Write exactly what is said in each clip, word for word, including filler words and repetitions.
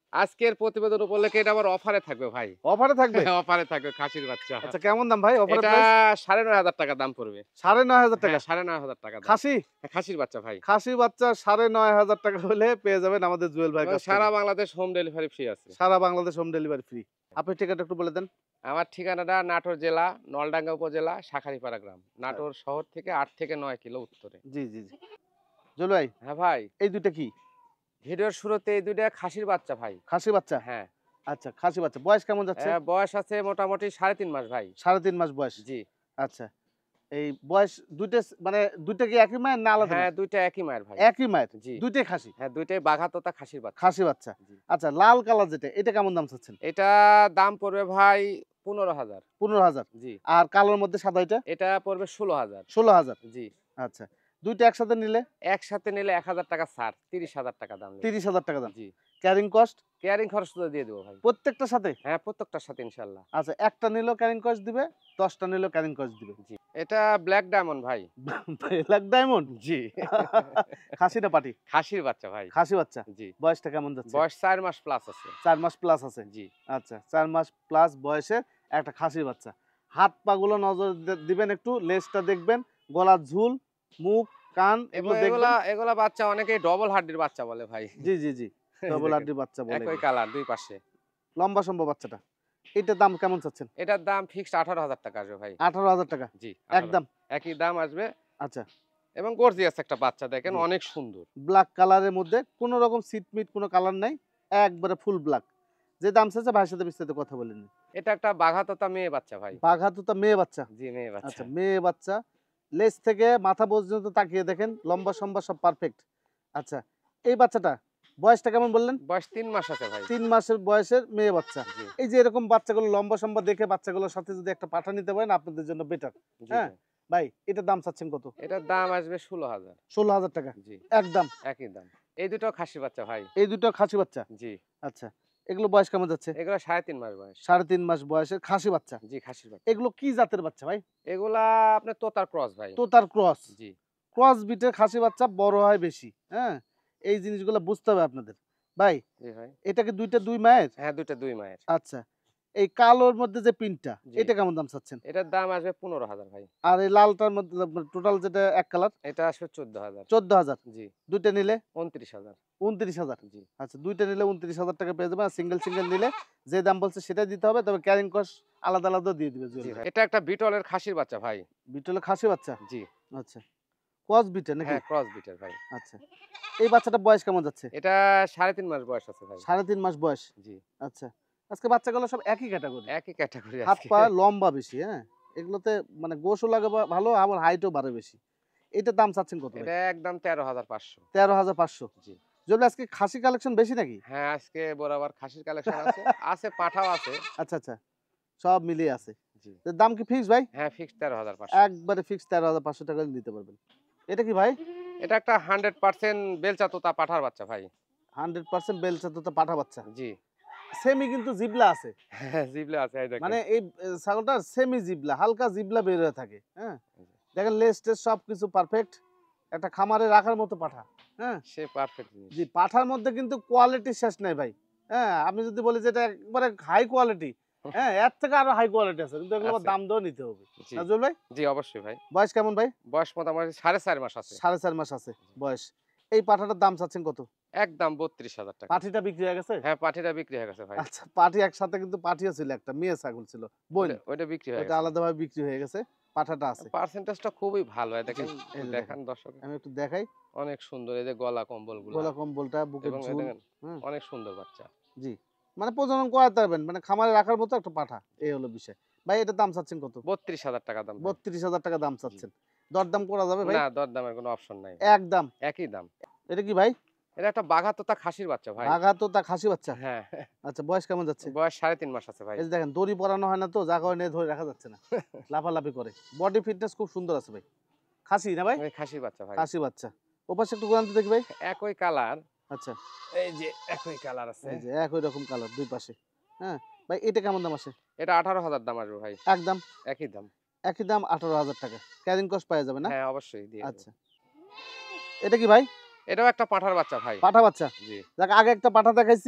আজকের প্রতিবেদন উপলক্ষে এটা আবার অফারে থাকবে ভাই। অফারে থাকবে? অফারে থাকবে খাসির বাচ্চা। আচ্ছা কেমন দাম ভাই অফারের এটা প্রাইস? সাড়ে নয় হাজার টাকা দাম পড়বে। সাড়ে নয় হাজার টাকা? হ্যাঁ, সাড়ে নয় হাজার টাকা দাম। খাসি? হ্যাঁ, খাসির বাচ্চা ভাই। খাসি বাচ্চা সাড়ে নয় হাজার টাকা হলে পেয়ে যাবেন আমাদের জুয়েল ভাইয়ের এবং কাছ সারা থেকে। বাংলাদেশ হোম ডেলিভারি ফ্রি আছে। সারা বাংলাদেশ হোম ডেলিভারি ফ্রি। আপনার ঠিকানাটা একটু বলে দেন। আমার ঠিকানাটা নাটোর জেলা, নলডাঙ্গা উপজেলা, শাঁখারীপাড়া গ্রাম। নাটোর শহর থেকে আট থেকে নয় কিলো উত্তরে। জি, জি, জি। জুয়েল ভাই, হ্যাঁ ভাই, এই দুইটা কি? ভিডিওর শুরুতে এই দুইটা খাসির বাচ্চা ভাই। খাসি বাচ্চা? হ্যাঁ। আচ্ছা, খাসি বাচ্চা। বয়স কেমন যাচ্ছে? অ্যা বয়স আছে মোটামুটি সাড়ে তিন মাস ভাই। সাড়ে তিন মাস বয়স। জি। আচ্ছা। এই বয়স দুইটা স মানে দুইটা কি একই মায়ের না আলাদা হ্যাঁ, মায়ের? দুই টা একই মায়ের ভাই। একই মায়ের? জি। দুইটাই খাসি? হ্যাঁ, দুই টাই বাঘা তোতা খাসির বাচ্চা। খাসি বাচ্চা। জি। আচ্ছা, লাল কালার যেটা এটা কেমন দাম চাচ্ছেন? এটা দাম পড়বে ভাই পনেরো হাজার। পনেরো হাজার। জি। আর কালোর মধ্যে সাদা এটা? এটা পড়বে ষোলো হাজার। ষোলো হাজার। জি। আচ্ছা। দুইটা একসাথে নিলে? একসাথে নিলে এক হাজার টাকা ছাড়, ত্রিশ হাজার টাকা দাম নেবে। ত্রিশ হাজার টাকা দাম। জি। Carrying cost? কেয়ারিং খরচ তো দিয়ে দেবো ভাই। প্রত্যেকটার সাথে? হ্যাঁ, প্রত্যেকটার সাথে ইনশাআল্লাহ। আচ্ছা, একটা নিলেও ক্যারিং কস্ট দিবে, দশটা নিলেও ক্যারিং কস্ট দিবে। জি। এটা ব্ল্যাক ডায়মন্ড ভাই। Black diamond? জি। খাসি না পাটি? খাসির বাচ্চা ভাই। খাসি বাচ্চা। জি। বয়সটা কেমন যাচ্ছে? বয়স চার মাস প্লাস আছে। চার মাস প্লাস আছে। জি। আচ্ছা, চার মাস প্লাস বয়সের একটা খাসির বাচ্চা। হাত পাগুলো নজর দে- দিবেন একটু, লেজটা দেখবেন, গলার ঝুল, মুখ, কান এবং এগুলো এগুলা দেখবেন। এগুলা বাচ্চা অনেকেই ডবল হাড্ডির বাচ্চা বলে ভাই। জি, জি, জি। ডবল দেখেন, হাড্ডির বাচ্চা বলে একই এগুলো। কালার দুই পাশে। লম্বা সম্ভব বাচ্চাটা। এটার দাম কেমন চাচ্ছেন? এটার দাম ফিক্সড আঠারো হাজার টাকা আসবে ভাই। আঠারো হাজার টাকা? জি, আঠারো একদম? একই দাম আসবে আচ্ছা। এবং গর্জিয়াস একটা বাচ্চা দেখেন জি। অনেক সুন্দর। ব্ল্যাক কালারের মধ্যে কোনো রকম সিট মিট কোনো কালার নাই। একবারে ফুল ব্ল্যাক। যে দাম চাচ্ছে ভাইয়ের সাথে বিস্তারিত কথা বলে নিন। এটা একটা বাঘা তোতা মেয়ে বাচ্চা ভাই। বাঘা তোতা মেয়ে বাচ্চা? জি, মেয়ে বাচ্চা। আচ্ছা, মেয়ে বাচ্চা। লেজ থেকে মাথা পর্যন্ত তাকিয়ে দেখেন, লম্বা সম্বা সব পারফেক্ট। আচ্ছা, এই বাচ্চাটা বয়সটা কেমন বললেন? বয়স তিন মাস আছে ভাই। তিন মাসের বয়সের মেয়ে বাচ্চা। জি, এই যে এরকম বাচ্চাগুলো লম্বা সম্বা দেখে বাচ্চাগুলোর সাথে যদি একটা পাঠা নিতে পারেন আপনাদের জন্য বেটার। জি হ্যাঁ? ভাই। ভাই এটার দাম চাচ্ছেন কত? এটার দাম আসবে ষোলো হাজার। ষোলো হাজার টাকা? জি, একদম? একই দাম। এই দুটো খাসির বাচ্চা ভাই। এই দুটো খাসি বাচ্চা? জি, আচ্ছা। এগুলো বয়স কেমন যাচ্ছে? এগুলো সাড়ে তিন মাস বয়স। সাড়ে তিন মাস বয়সের খাসি বাচ্চা। জি, খাসির বাচ্চা। এগুলো কি জাতের বাচ্চা ভাই? এগুলা আপনার তোতার ক্রস ভাই। তোতার ক্রস? জি, ক্রস বিটের খাসি বাচ্চা বড় হয় বেশি। হ্যাঁ? এই জিনিসগুলো বুঝতে হবে আপনাদের। ভাই জি ভাই। এটা কি দুইটা দুই মায়ের? হ্যাঁ, দুইটা দুই মায়ের। আচ্ছা। এই কালোর মধ্যে যে প্রিন্টটা জি। এটা কেমন দাম চাচ্ছেন? এটার দাম আসবে পনেরো হাজার ভাই। আর এই লালটার মধ্যে টোটাল যেটা এক কালার? এটা আসবে চোদ্দ হাজার। চোদ্দ হাজার? জি, দুইটা নিলে? ঊনত্রিশ হাজার। ঊনত্রিশ হাজার? জি, আচ্ছা, দুইটা নিলে ঊনত্রিশ হাজার টাকা পেয়ে যাবেন। আর সিঙ্গেল, সিঙ্গেল নিলে যে দাম বলছে সেটাই দিতে হবে। তবে ক্যারিং কস্ট আলাদা, আলাদা দিয়ে দিবে জুয়েল জি ভাই। ভাই। এটা একটা বিটলের খাসির বাচ্চা ভাই। বিটলে খাসি বাচ্চা? জি, আচ্ছা। ক্রস বিটের নাকি? হ্যাঁ, ক্রস বিটের ভাই। আচ্ছা। এই বাচ্চাটার বয়স কেমন যাচ্ছে? এটা সাড়ে তিন মাস বয়স আছে ভাই। সাড়ে তিন মাস বয়স? জি, আচ্ছা। আজকে বাচ্চাগুলো সব একই ক্যাটাগরি। একই ক্যাটাগরি হাত আজকে। পা লম্বা বেশি, হ্যাঁ? এগুলোতে মানে গোশও লাগে বা ভালো, আবার হাইটও বাড়ে বেশি। এটার দাম চাচ্ছেন কত ভাই? এটা একদম তেরো হাজার পাঁচশো। তেরো হাজার পাঁচশো? জি। জন্য আজকে খাসি কালেকশন বেশি নাকি? হ্যাঁ, আজকে বরাবর খাসির কালেকশন আছে। আছে পাঠাও আছে। আচ্ছা, আচ্ছা। সব মিলিয়ে আছে। জি। তো দাম কি ফিক্স ভাই? হ্যাঁ, ফিক্সড তেরো হাজার পাঁচশো। একবারে ফিক্স তেরো হাজার পাঁচশো টাকা হলে দিতে পারবেন। এটা কি ভাই? এটা একটা একশো পার্সেন্ট বেলচা তোতা পাঠার বাচ্চা ভাই। একশো পার্সেন্ট বেলচা তোতা পাঠা বাচ্চা। জি। সেমি কিন্তু জিবলা আছে। হ্যাঁ, জিবলে আছে এই দেখেন। মানে এই এ ছাগলটার সেমি জিবলা, হালকা জিবলা বের হয়ে থাকে। হ্যাঁ? দেখেন লেজ টেজ সবকিছু পারফেক্ট। একটা খামারে রাখার মতো পাঠা। হ্যাঁ? সে পারফেক্ট জিনিস। জি, পাঠার মধ্যে কিন্তু কোয়ালিটি শেষ নাই ভাই। হ্যাঁ? আমি যদি বলি যে এটা একবারে হাই কোয়ালিটি, হ্যাঁ? এর থেকে আরো হাই কোয়ালিটি আছে। কিন্তু এগুলো আবার আছে। দাম দিয়েও নিতে হবে। জি, নাজুল ভাই? জি অবশ্যই ভাই। বয়স কেমন ভাই? বয়স মোটামুটি সাড়ে চার মাস আছে। সাড়ে চার মাস আছে বয়স। এই পাঠাটার দাম চাচ্ছেন কত? একদম বত্রিশ হাজার টাকা। পাঠিটা বিক্রি হয়ে গেছে? হ্যাঁ, পাঠিটা বিক্রি হয়ে গেছে ভাই। আচ্ছা, পাঠি একসাথে কিন্তু পাঠিও ছিল একটা, মেয়ে ছাগল ছিল। বোন। ওইটা ওইটা বিক্রি হয়ে ওটা গেছে। আলাদাভাবে বিক্রি হয়ে গেছে। পাঠাটা আছে। পার্সেন্টেজটা খুবই ভালো। এই দেখেন, জি, এই যে দেখান দর্শক। আমি একটু দেখাই। অনেক সুন্দর এই যে গলা কম্বলগুলা গলা কম্বলটা, বুকের এবং এই ঝুল। দেখেন হুম, অনেক সুন্দর বাচ্চা। জি। মানে প্রজনন করাতে পারবেন। মানে খামারে রাখার মতো একটা পাঠা। এই হলো বিষয়। ভাই এটার দাম চাচ্ছেন কত? বত্রিশ হাজার টাকা দাম ভাই। বত্রিশ হাজার টাকা দাম চাচ্ছেন। দরদাম করা যাবে ভাই? না, দরদামের কোনো অপশন নাই ভাই। একদম? একই দাম। এটা কি ভাই? এটা একটা বাঘা তোতা খাসির বাচ্চা ভাই। বাঘা তোতা খাসি বাচ্চা? হ্যাঁ, আচ্ছা, বয়স কেমন যাচ্ছে? বয়স সাড়ে তিন মাস আছে ভাই। এই যে দেখেন দড়ি পরানো হয় না তো, যার কারণে ধরে রাখা যাচ্ছে না। লাফালাফি করে। বডি ফিটনেস খুব সুন্দর আছে ভাই। খাসি না ভাই? ওই খাসির বাচ্চা ভাই। খাসি বাচ্চা। ওপাশে একটু ঘোরান তো দেখি ভাই। একই কালার। আচ্ছা। এই যে একই কালার আছে। এই যে একই রকম কালার দুই পাশে। হ্যাঁ? ভাই এটা কেমন দাম আসে? এটা আঠারো হাজার দাম আসবে ভাই। একদম? একই দাম। একই দাম আঠারো হাজার টাকা। ক্যারিং কস্ট পাওয়া যাবে না? হ্যাঁ, অবশ্যই দিয়ে দেব। আচ্ছা। এটা কি ভাই? এটাও একটা পাঠার বাচ্চা ভাই। পাঠা বাচ্চা? জি। দেখ আগে একটা পাঠা দেখাইছি।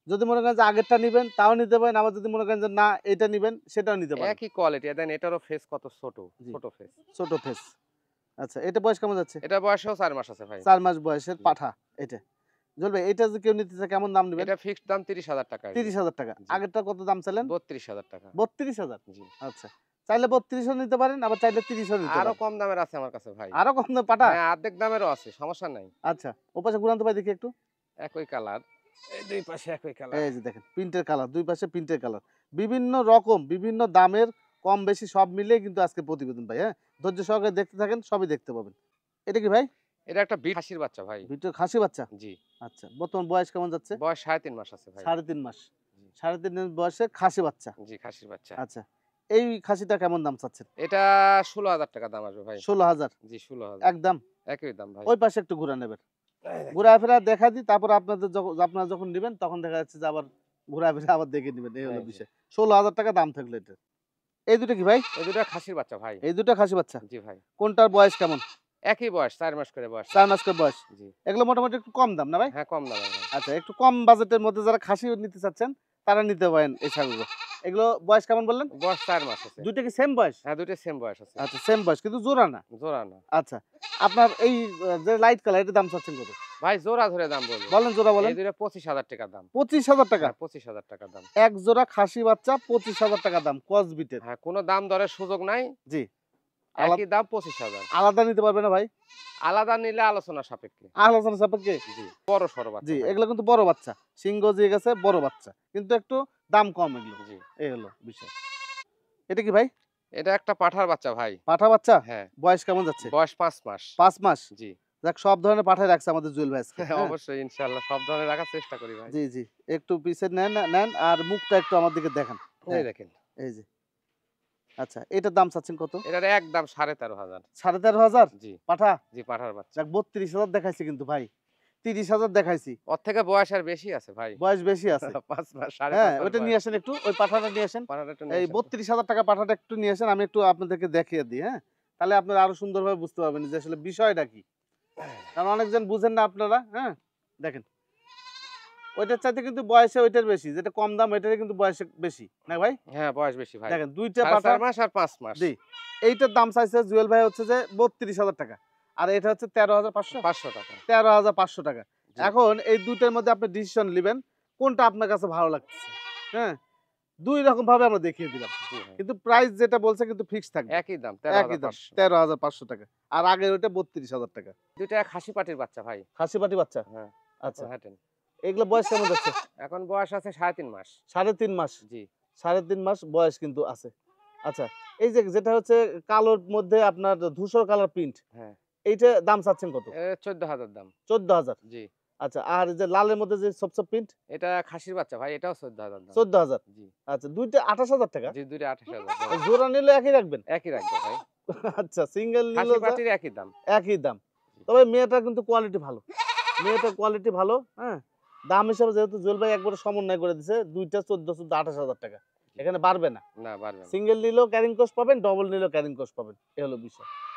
যদি মনে করেন যে আগেরটা নিবেন তাও নিতে পারেন, আবার যদি মনে করেন যে না এটা নিবেন সেটাও নিতে পারেন। একই কোয়ালিটি, দেন এটারও ফেস কত ছোট, জি। ছোট ফেস। ছোট ফেস। আচ্ছা, এটা বয়স কেমন যাচ্ছে? এটা বয়সেও চার মাস আছে ভাই। চার মাস বয়সের জি। পাঠা এটা। জল ভাই, এটা যদি কেউ নিতে চায় কেমন দাম নিবেন? এটা ফিক্সড দাম ত্রিশ হাজার টাকা। ত্রিশ হাজার টাকা। জি। আগেরটা কত দাম চাইলেন? বত্রিশ হাজার টাকা। বত্রিশ হাজার? জি। আচ্ছা। চাইলে বত্রিশ ও নিতে পারেন, আবার চাইলে ত্রিশ ও নিতে আরো পারেন। কম দামের আছে আমার কাছে ভাই। আরো কম দামে পাঠা? হ্যাঁ, অর্ধেক দামেরও আছে, সমস্যা নাই। আচ্ছা, ওপাশে ঘুরান তো ভাই দেখি একটু। একই কালার। এই দুই পাশে একই কালার। এই যে দেখেন প্রিন্টের কালার, দুই পাশে প্রিন্টের কালার। বিভিন্ন রকম, বিভিন্ন দামের, কম বেশি সব মিলিয়ে কিন্তু আজকে প্রতিবেদন ভাই। হ্যাঁ, ধৈর্য সহকারে দেখতে থাকেন, সবই দেখতে পাবেন। এটা কি ভাই? এটা একটা বিট খাসির বাচ্চা ভাই। ভিতরে খাসি বাচ্চা? জি। আচ্ছা, বর্তমান বয়স কেমন যাচ্ছে? বয়স সাড়ে তিন মাস আছে ভাই। সাড়ে তিন মাস। জি। সাড়ে তিন মাস বয়সে খাসি বাচ্চা। জি, খাসির বাচ্চা। আচ্ছা, এই খাসিটা কেমন দাম চাচ্ছেন? এটা ষোলো হাজার টাকা দাম আসবে ভাই। ষোলো হাজার? জি, ষোলো হাজার। একদম? একই দাম ভাই। ওই পাশে একটু ঘুরা নেবেন। এই দেখেন। ঘুরা ফেরা দেখা দিই, তারপর আপনাদের যখন আপনারা যখন নিবেন তখন দেখা যাচ্ছে যে আবার ঘুরা ফেরা আবার দেখে নিবেন। এই হলো এই যে। বিষয়। ষোলো হাজার টাকা দাম থাকলো এটা। এই দুটো কি ভাই? এই দুটো খাসির বাচ্চা ভাই। এই দুটো খাসি বাচ্চা? জি ভাই। কোনটার বয়স কেমন? একই বয়স, চার মাস করে বয়স। চার মাস করে বয়স। জি। এগুলো মোটামুটি একটু কম দাম না ভাই? হ্যাঁ, কম দামের ভাই। আচ্ছা, একটু কম বাজেটের মধ্যে যারা খাসি নিতে চাচ্ছেন তারা নিতে পারেন এই ছাগলগুলো। এগুলো বয়স কেমন বললেন? বয়স চার মাস আছে। দুইটা কি সেম বয়স? হ্যাঁ, দুটো সেম বয়স আছে। আচ্ছা, সেম বয়স কিন্তু জোড়া না। জোড়া না। আচ্ছা, আপনার এই আহ, যে লাইট কালার এটার দাম চাচ্ছেন কত? ভাই জোড়া ধরে দাম বলবো। বলেন, জোড়া বলেন। এই দুটো পঁচিশ হাজার টাকা দাম। পঁচিশ হাজার টাকা? হ্যাঁ, পঁচিশ হাজার টাকা দাম। এক জোড়া খাসি বাচ্চা পঁচিশ হাজার টাকা দাম, কসবিটের। হ্যাঁ, কোনো দাম দরের সুযোগ নাই। জি। আলাদা একই দাম পঁচিশ হাজার। আলাদা নিতে পারবে না ভাই? আলাদা নিলে আলোচনা সাপেক্ষে। আলোচনা সাপেক্ষে? জি। বড় সরো বাচ্চা জি, ভাই। এগুলো কিন্তু বড় বাচ্চা, সিংহ দিয়ে গেছে, বড় বাচ্চা, কিন্তু একটু দাম কম এগুলো। জি। এই হলো বিষয়। এটা কি ভাই? এটা একটা পাঠার বাচ্চা ভাই। পাঠা বাচ্চা? হ্যাঁ। বয়স কেমন যাচ্ছে? বয়স পাঁচ মাস। পাঁচ মাস? জি। যাক, সব ধরনের পাঠাই রাখছে আমাদের জুয়েল ভাই আজকে। হ্যাঁ। অবশ্যই ইনশাআল্লাহ সব ধরনের রাখার চেষ্টা করি ভাই। জি জি, একটু পিছে নেন নেন আর মুখটা একটু আমার দিকে দেখান। এই হ্যাঁ, দেখেন। এই যে। আচ্ছা, এটার দাম চাচ্ছেন কত? এটার একদম সাড়ে তেরো হাজার। সাড়ে তেরো হাজার? জি। পাঠা? জি, পাঠার বাচ্চা। যাক, বত্রিশ হাজার দেখাইছি কিন্তু ভাই, তিরিশ হাজার দেখাইছি। ওর থেকে বয়স আর বেশি আছে ভাই। বয়স বেশি আছে। পাঁচ মাস, সাড়ে হ্যাঁ, পাঁচ মাস ওইটা বয়স। নিয়ে আসেন একটু, ওই পাঠাটা নিয়ে আসেন। পাঠাটা একটু নিয়ে এই আসেন। বত্রিশ হাজার টাকা পাঠাটা একটু নিয়ে আসেন, আমি একটু আপনাদেরকে দেখিয়ে দিই। হ্যাঁ, তাহলে আপনারা আরো সুন্দরভাবে বুঝতে পারবেন যে আসলে বিষয়টা কি। কারণ অনেকজন বুঝেন না আপনারা। হ্যাঁ, দেখেন ওইটার চাইতে কিন্তু বয়সে ওইটার বেশি, যেটা কম দাম ওইটারই কিন্তু বয়সে বেশি না ভাই? হ্যাঁ, বয়স বেশি ভাই। দেখেন দুইটা সাড়ে পাঠা। চার মাস আর পাঁচ মাস। জি, এইটার দাম চাইছে জুয়েল ভাই হচ্ছে যে বত্রিশ হাজার টাকা, আর এটা হচ্ছে তেরো হাজার পাঁচশো। পাঁচশো টাকা। তেরো হাজার পাঁচশো টাকা। জি। এখন এই দুইটার মধ্যে আপনি ডিসিশন নেবেন কোনটা আপনার কাছে ভালো লাগতেছে। হ্যাঁ, দুই রকম ভাবে আমরা দেখিয়ে দিলাম, জি ভাই। কিন্তু প্রাইস যেটা বলছে কিন্তু ফিক্স থাকবে। একই দাম তেরো একই হাজার দাম, পাঁচশো। তেরো হাজার পাঁচশো টাকা। আর আগের ওইটা বত্রিশ হাজার টাকা। দুইটা খাসি পাটির বাচ্চা ভাই। খাসি পাটি বাচ্চা? হ্যাঁ। আচ্ছা, হাঁটেন। এগুলো বয়স কেমন যাচ্ছে? এখন বয়স আছে সাড়ে তিন মাস। সাড়ে তিন মাস? জি। সাড়ে তিন মাস বয়স কিন্তু আছে। আচ্ছা, এই যে যেটা হচ্ছে কালোর মধ্যে আপনার ধূসর কালার প্রিন্ট, হ্যাঁ। এইটা দাম চাচ্ছেন কত? এ চোদ্দ হাজার দাম। চোদ্দ হাজার? জি। আচ্ছা, আর এই যে লালের মধ্যে যে সবসব প্রিন্ট, এটা খাসির বাচ্চা ভাই, এটাও চোদ্দ হাজার দাম। চোদ্দ হাজার? জি। আচ্ছা, দুইটা আঠাশ হাজার টাকা? জি, দুইটা আঠাশ হাজার। আর জোড়া নিলে একই রাখবেন? একই রাখবো ভাই। আচ্ছা, সিঙ্গেল খাসি নিলে পাটির একই দাম। একই দাম। তবে মেয়েটা কিন্তু কোয়ালিটি ভালো, মেয়েটার কোয়ালিটি ভালো। হ্যাঁ, দাম হিসাবে যেহেতু জুয়েল ভাই একবারে সমন্বয় করে দিছে, দুইটা চোদ্দ চোদ্দ আঠাশ হাজার টাকা, এখানে বাড়বে না। না, বাড়বে না। সিঙ্গেল নিলেও ক্যারিং কস্ট পাবেন, ডবল নিলেও ক্যারিং কস্ট পাবেন, এই হলো বিষয়।